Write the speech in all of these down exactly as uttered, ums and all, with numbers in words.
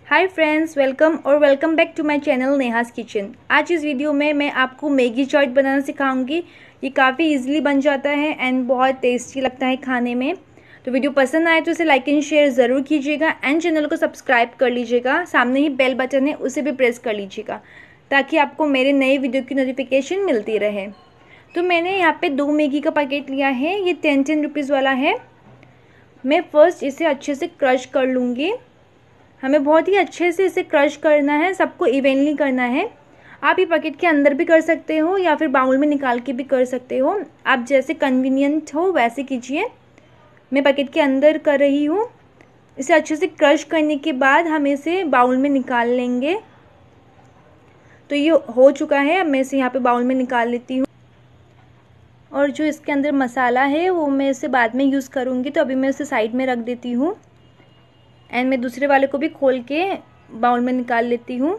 हाय friends, welcome और welcome back to my channel Neha's kitchen. आज इस वीडियो में मैं आपको मैगी चाट बनाना सिखाऊंगी। ये काफ़ी इजीली बन जाता है एंड बहुत टेस्टी लगता है खाने में। तो वीडियो पसंद आए तो इसे लाइक एंड शेयर ज़रूर कीजिएगा एंड चैनल को सब्सक्राइब कर लीजिएगा। सामने ही बेल बटन है, उसे भी प्रेस कर लीजिएगा ताकि आपको मेरे नए वीडियो की नोटिफिकेशन मिलती रहे। तो मैंने यहाँ पे दो मैगी का पैकेट लिया है, ये टेन टेन रुपीज़ वाला है। मैं फ़र्स्ट इसे अच्छे से क्रश कर लूँगी। हमें बहुत ही अच्छे से इसे क्रश करना है, सबको इवेनली करना है। आप ये पैकेट के अंदर भी कर सकते हो या फिर बाउल में निकाल के भी कर सकते हो, आप जैसे कन्वीनियंट हो वैसे कीजिए। मैं पैकेट के अंदर कर रही हूँ। इसे अच्छे से क्रश करने के बाद हम इसे बाउल में निकाल लेंगे। तो ये हो चुका है, अब मैं इसे यहाँ पे बाउल में निकाल लेती हूँ। और जो इसके अंदर मसाला है वो मैं इसे बाद में यूज़ करूँगी, तो अभी मैं इसे साइड में रख देती हूँ। एंड मैं दूसरे वाले को भी खोल के बाउल में निकाल लेती हूँ।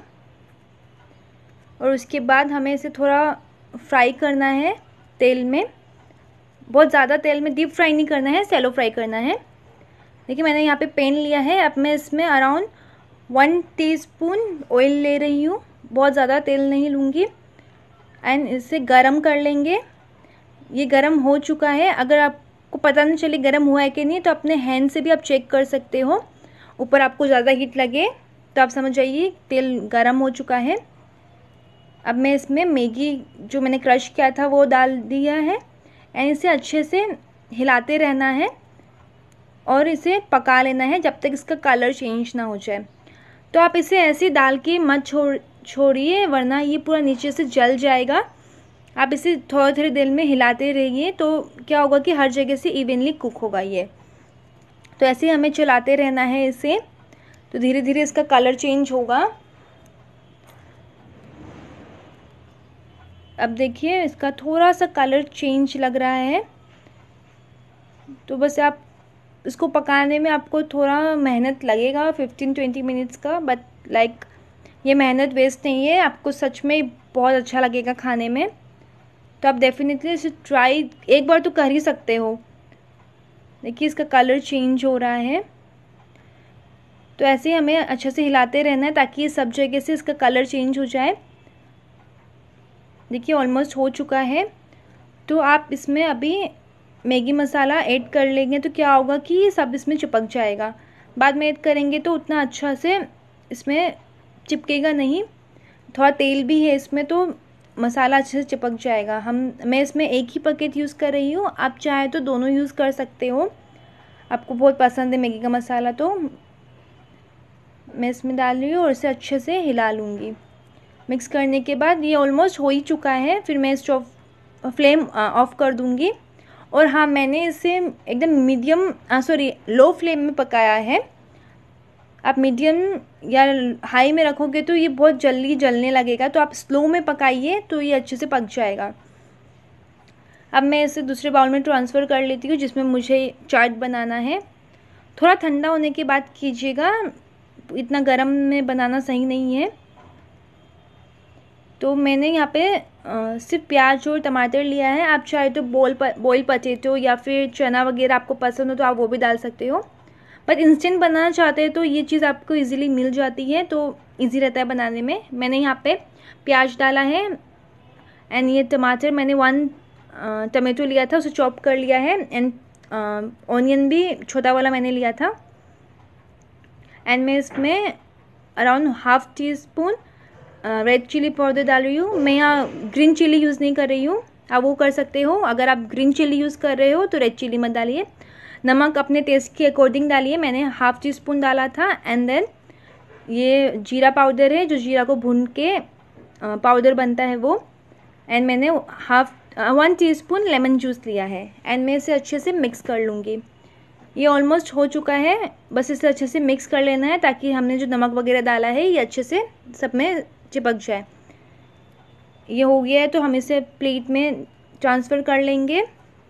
और उसके बाद हमें इसे थोड़ा फ्राई करना है तेल में। बहुत ज़्यादा तेल में डीप फ्राई नहीं करना है, सैलो फ्राई करना है। देखिए मैंने यहाँ पे पैन लिया है, अब मैं इसमें अराउंड वन टीस्पून ऑयल ले रही हूँ। बहुत ज़्यादा तेल नहीं लूँगी। एंड इसे गरम कर लेंगे। ये गरम हो चुका है। अगर आपको पता नहीं चले गरम हुआ है कि नहीं तो अपने हैंड से भी आप चेक कर सकते हो। ऊपर आपको ज़्यादा हीट लगे तो आप समझ जाइए तेल गरम हो चुका है। अब मैं इसमें मैगी जो मैंने क्रश किया था वो डाल दिया है एंड इसे अच्छे से हिलाते रहना है और इसे पका लेना है जब तक इसका कलर चेंज ना हो जाए। तो आप इसे ऐसे डाल के मत छोड़ छोड़िए वरना ये पूरा नीचे से जल जाएगा। आप इसे थोड़ी थोड़ी देर में हिलाते रहिए तो क्या होगा कि हर जगह से इवनली कुक होगा ये। तो ऐसे ही हमें चलाते रहना है इसे, तो धीरे धीरे इसका कलर चेंज होगा। अब देखिए इसका थोड़ा सा कलर चेंज लग रहा है। तो बस आप इसको पकाने में आपको थोड़ा मेहनत लगेगा, फिफ्टीन ट्वेंटी मिनट्स का, बट लाइक ये मेहनत वेस्ट नहीं है, आपको सच में बहुत अच्छा लगेगा खाने में। तो आप डेफिनेटली इसे ट्राई एक बार तो कर ही सकते हो। देखिए इसका कलर चेंज हो रहा है। तो ऐसे ही हमें अच्छे से हिलाते रहना है ताकि सब जगह से इसका कलर चेंज हो जाए। देखिए ऑलमोस्ट हो चुका है। तो आप इसमें अभी मैगी मसाला ऐड कर लेंगे तो क्या होगा कि सब इसमें चिपक जाएगा। बाद में ऐड करेंगे तो उतना अच्छा से इसमें चिपकेगा नहीं। थोड़ा तेल भी है इसमें तो मसाला अच्छे से चिपक जाएगा। हम मैं इसमें एक ही पैकेट यूज़ कर रही हूँ, आप चाहे तो दोनों यूज़ कर सकते हो। आपको बहुत पसंद है मैगी का मसाला तो मैं इसमें डाल रही हूँ और इसे अच्छे से हिला लूँगी। मिक्स करने के बाद ये ऑलमोस्ट हो ही चुका है। फिर मैं स्टोव फ्लेम ऑफ कर दूँगी। और हाँ, मैंने इसे एकदम मीडियम सॉरी लो फ्लेम में पकाया है। आप मीडियम या हाई में रखोगे तो ये बहुत जल्दी जलने लगेगा, तो आप स्लो में पकाइए तो ये अच्छे से पक जाएगा। अब मैं इसे दूसरे बाउल में ट्रांसफ़र कर लेती हूँ जिसमें मुझे चाट बनाना है। थोड़ा ठंडा होने के बाद कीजिएगा, इतना गर्म में बनाना सही नहीं है। तो मैंने यहाँ पे आ, सिर्फ प्याज और टमाटर लिया है। आप चाहे तो बोल बॉयल पटेटो या फिर चना वगैरह आपको पसंद हो तो आप वो भी डाल सकते हो। पर इंस्टेंट बनाना चाहते हैं तो ये चीज़ आपको इजीली मिल जाती है, तो इजी रहता है बनाने में। मैंने यहाँ पे प्याज डाला है एंड ये टमाटर मैंने वन टमाटो लिया था, उसे चॉप कर लिया है। एंड ऑनियन भी छोटा वाला मैंने लिया था। एंड मैं इसमें around half teaspoon red chilli powder डाल रही हूँ। मैं यहाँ ग्रीन चिली यूज़ नहीं कर रही हूँ, आप वो कर सकते हो। अगर आप ग्रीन चिली यूज़ कर रहे हो तो रेड चिली मत डालिए। नमक अपने टेस्ट के अकॉर्डिंग डालिए, मैंने हाफ टी स्पून डाला था। एंड देन ये जीरा पाउडर है, जो जीरा को भून के पाउडर बनता है वो। एंड मैंने half one teaspoon lemon juice लिया है। एंड मैं इसे अच्छे से मिक्स कर लूँगी। ये ऑलमोस्ट हो चुका है, बस इसे अच्छे से मिक्स कर लेना है ताकि हमने जो नमक वगैरह डाला है ये अच्छे से सब में चिपक जाए। ये हो गया है तो हम इसे प्लेट में ट्रांसफ़र कर लेंगे।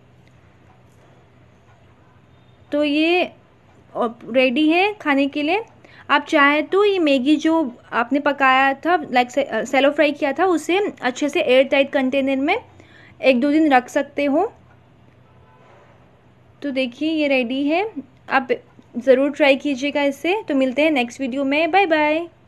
तो ये रेडी है खाने के लिए। आप चाहे तो ये मैगी जो आपने पकाया था लाइक सैलो फ्राई किया था उसे अच्छे से एयर टाइट कंटेनर में एक दो दिन रख सकते हो। तो देखिए ये रेडी है। आप ज़रूर ट्राई कीजिएगा इससे। तो मिलते हैं नेक्स्ट वीडियो में, बाय बाय।